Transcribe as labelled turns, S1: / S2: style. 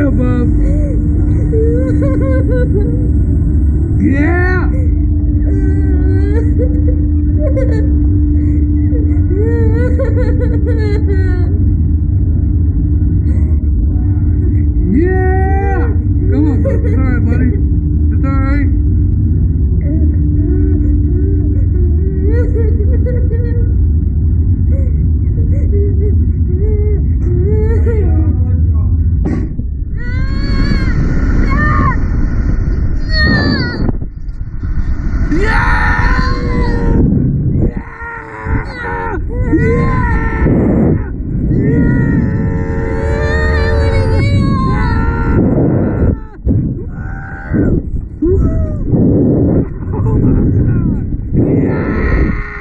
S1: Yeah, bub. Yeah. Yeah. Come on, bub. It's all right, buddy. It's all right. Oh my God! Yeah!